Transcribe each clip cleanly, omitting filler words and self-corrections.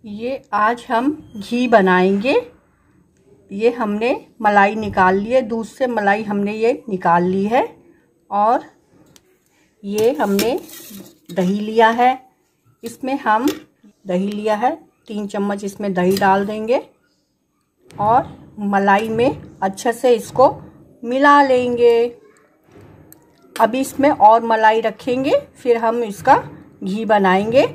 ये आज हम घी बनाएंगे। ये हमने मलाई निकाल ली है, दूध से मलाई हमने ये निकाल ली है। और ये हमने दही लिया है, इसमें हम दही लिया है 3 चम्मच इसमें दही डाल देंगे और मलाई में अच्छे से इसको मिला लेंगे। अभी इसमें और मलाई रखेंगे, फिर हम इसका घी बनाएंगे।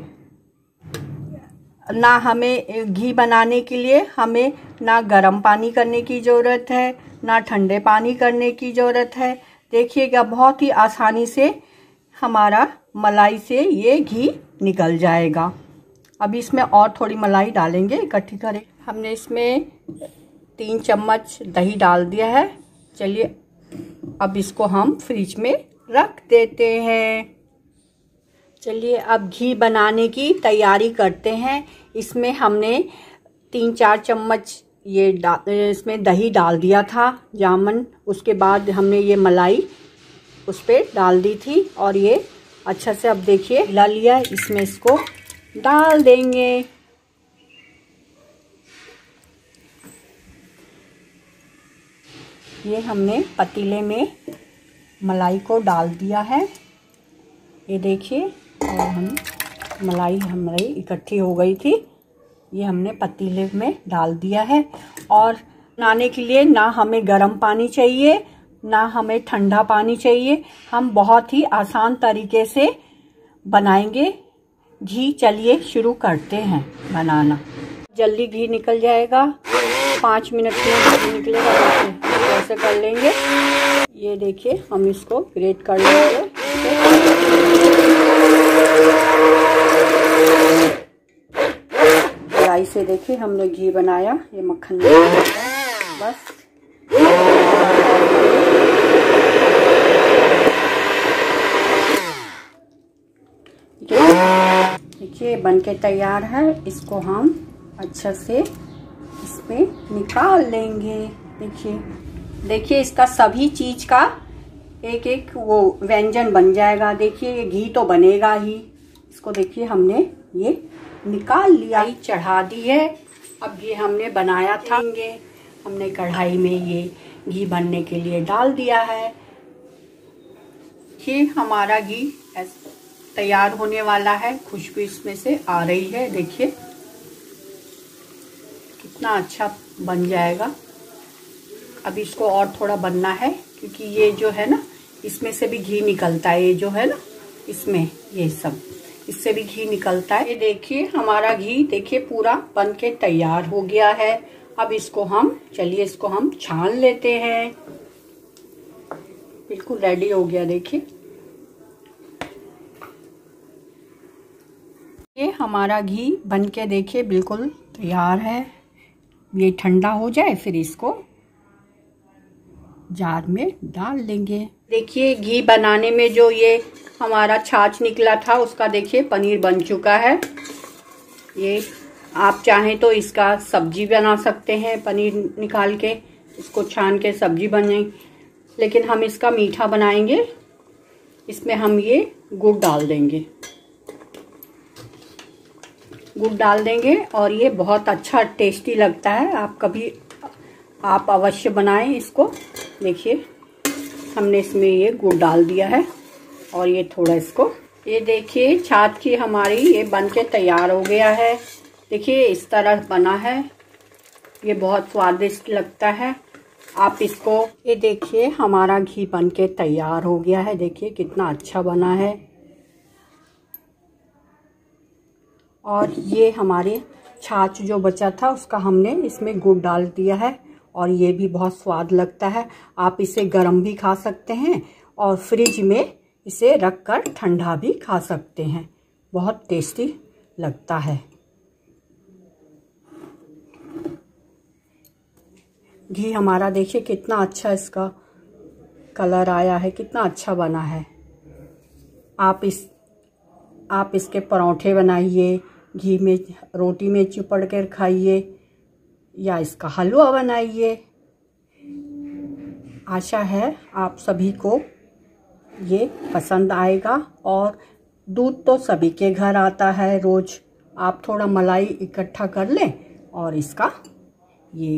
ना हमें घी बनाने के लिए हमें ना गर्म पानी करने की ज़रूरत है, ना ठंडे पानी करने की ज़रूरत है। देखिएगा बहुत ही आसानी से हमारा मलाई से ये घी निकल जाएगा। अभी इसमें और थोड़ी मलाई डालेंगे, इकट्ठी करें। हमने इसमें 3 चम्मच दही डाल दिया है। चलिए अब इसको हम फ्रिज में रख देते हैं। चलिए अब घी बनाने की तैयारी करते हैं। इसमें हमने 3-4 चम्मच इसमें दही डाल दिया था जामन। उसके बाद हमने ये मलाई उस पर डाल दी थी और ये अच्छा से अब देखिए हिला लिया। इसमें इसको डाल देंगे। ये हमने पतीले में मलाई को डाल दिया है, ये देखिए। और हम मलाई हमारी इकट्ठी हो गई थी, ये हमने पतीले में डाल दिया है। और बनाने के लिए ना हमें गर्म पानी चाहिए, ना हमें ठंडा पानी चाहिए। हम बहुत ही आसान तरीके से बनाएंगे घी। चलिए शुरू करते हैं बनाना। जल्दी घी निकल जाएगा, 5 मिनट में घी निकलेगा। ऐसे कर लेंगे। ये देखिए हम इसको ग्रेट कर लेंगे। कढ़ाई से देखिए हमने घी बनाया, ये मक्खन बस। देखिए बन के तैयार है। इसको हम अच्छा से इसमें निकाल लेंगे। देखिए इसका सभी चीज का एक एक वो व्यंजन बन जाएगा। देखिए ये घी तो बनेगा ही। इसको देखिए हमने ये निकाल लिया, चढ़ा दी है। अब ये हमने बनाया था, हमने कढ़ाई में ये घी बनने के लिए डाल दिया है। ये हमारा घी तैयार होने वाला है। खुशबू इसमें से आ रही है, देखिए कितना अच्छा बन जाएगा। अब इसको और थोड़ा बनना है, क्योंकि ये जो है ना इसमें से भी घी निकलता है। ये जो है ना इसमें ये सब इससे भी घी निकलता है। ये देखिए हमारा घी देखिए पूरा बन के तैयार हो गया है। अब इसको चलिए इसको हम छान लेते हैं। बिल्कुल रेडी हो गया। देखिए ये हमारा घी बन के देखिए बिल्कुल तैयार है। ये ठंडा हो जाए फिर इसको जार में डाल लेंगे। देखिए घी बनाने में जो ये हमारा छाछ निकला था उसका देखिए पनीर बन चुका है। ये आप चाहें तो इसका सब्जी बना सकते हैं, पनीर निकाल के इसको छान के सब्जी बने, लेकिन हम इसका मीठा बनाएंगे। इसमें हम ये गुड़ डाल देंगे, और ये बहुत अच्छा टेस्टी लगता है। आप अवश्य बनाएं इसको। देखिए हमने इसमें ये गुड़ डाल दिया है और ये थोड़ा इसको, ये देखिए छाछ की हमारी ये बन के तैयार हो गया है। देखिए इस तरह बना है, ये बहुत स्वादिष्ट लगता है। आप इसको, ये देखिए हमारा घी बन के तैयार हो गया है। देखिए कितना अच्छा बना है। और ये हमारे छाछ जो बचा था उसका हमने इसमें गुड़ डाल दिया है और ये भी बहुत स्वाद लगता है। आप इसे गर्म भी खा सकते हैं और फ्रिज में इसे रखकर ठंडा भी खा सकते हैं। बहुत टेस्टी लगता है। घी हमारा देखिए कितना अच्छा इसका कलर आया है, कितना अच्छा बना है। आप इसके परोठे बनाइए, घी में रोटी में चुपड़ कर खाइए, या इसका हलवा बनाइए। आशा है आप सभी को ये पसंद आएगा। और दूध तो सभी के घर आता है रोज, आप थोड़ा मलाई इकट्ठा कर लें और इसका ये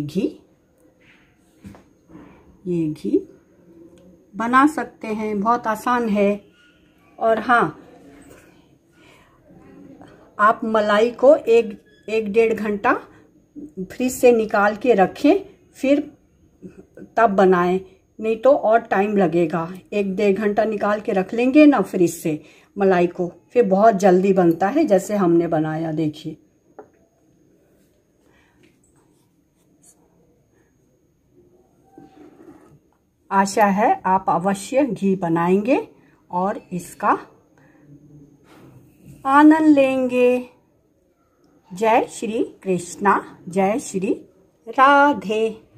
घी बना सकते हैं। बहुत आसान है। और हाँ, आप मलाई को एक 1-1.5 घंटा फ्रिज से निकाल के रखें, फिर तब बनाएं, नहीं तो और टाइम लगेगा। 1-1.5 घंटा निकाल के रख लेंगे ना फ्रिज से मलाई को, फिर बहुत जल्दी बनता है, जैसे हमने बनाया। देखिए, आशा है आप अवश्य घी बनाएंगे और इसका आनंद लेंगे। जय श्री कृष्णा, जय श्री राधे।